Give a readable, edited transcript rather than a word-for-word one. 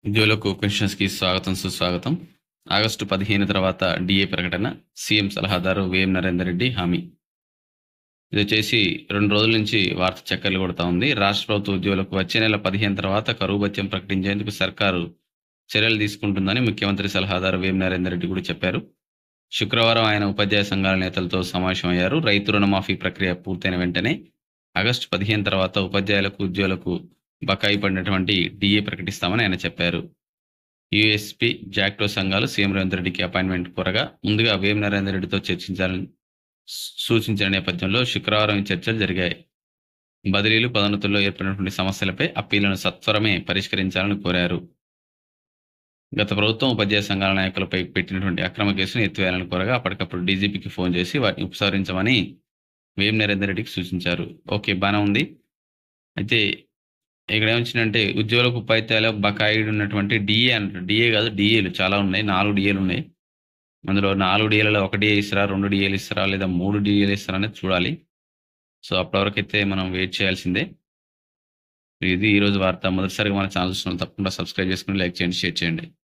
ఉద్యోగులకు క్వశ్చన్స్‌కి స్వాగతం, సుస్వాగతం. ఆగస్టు 15 తర్వాత డీఏ ప్రకటన. సీఎం సలహాదారు వేం నరేందర్ రెడ్డి హామీ. ఇదొచ్చేసి 2 రోజుల నుంచి వార్త చక్కర్లు కొడతా ఉంది. రాష్ట్ర ప్రభుత్వ ఉద్యోగులకు వచ్చే నెల 15 తర్వాత కరువు భత్యం ప్రకటించేందుకు సర్కారు చర్యలు తీసుకుంటుందని ముఖ్యమంత్రి సలహాదారు వేం నరేందర్ రెడ్డి కూడా చెప్పారు. శుక్రవారం ఆయన ఉపాధ్యాయ సంఘాల నేతలతో సమావేశమయ్యారు. రైతు రుణమాఫీ ప్రక్రియ పూర్తయిన వెంటనే ఆగస్టు 15 తర్వాత ఉపాధ్యాయులకు, ఉద్యోగులకు బకాయి పడినటువంటి డీఏ ప్రకటిస్తామని ఆయన చెప్పారు. యూఎస్పీ, జాక్టో సంఘాలు సీఎం రేవంత్ రెడ్డికి అపాయింట్మెంట్ కోరగా ముందుగా వేం నరేందర్ రెడ్డితో చర్చించాలని సూచించిన నేపథ్యంలో శుక్రవారం ఈ చర్చలు జరిగాయి. బదిలీలు, పదోన్నతుల్లో ఏర్పడినటువంటి సమస్యలపై అప్పీలను సత్వరమే పరిష్కరించాలని కోరారు. గత ప్రభుత్వం ఉపాధ్యాయ సంఘాల నాయకులపై పెట్టినటువంటి అక్రమ కేసును ఎత్తివేయాలని కోరగా అప్పటికప్పుడు డీజీపీకి ఫోన్ చేసి వాటిని ఉపసంహరించమని వేం నరేందర్ రెడ్డికి సూచించారు. ఓకే, బానే ఉంది. అయితే ఇక్కడ ఏమొచ్చిందంటే ఉద్యోగులకు, ఉపాధ్యాయులకు బకాయిలు ఉన్నటువంటి డీఏ అంటారు. డీఏ కాదు, డీఏలు చాలా ఉన్నాయి. 4 డీఏలు ఉన్నాయి. అందులో 4 డీఏలలో 1 డీఏ ఇస్తారా, 2 డీఏలు ఇస్తారా, లేదా 3 డీఏలు ఇస్తారా అనేది చూడాలి. సో అప్పటి వరకైతే మనం వెయిట్ చేయాల్సిందే. ఇది ఈరోజు వార్త. మొదటిసారిగా మన ఛానల్ చూస్తున్న తప్పకుండా సబ్స్క్రైబ్ చేసుకొని లైక్ చేయండి, షేర్ చేయండి.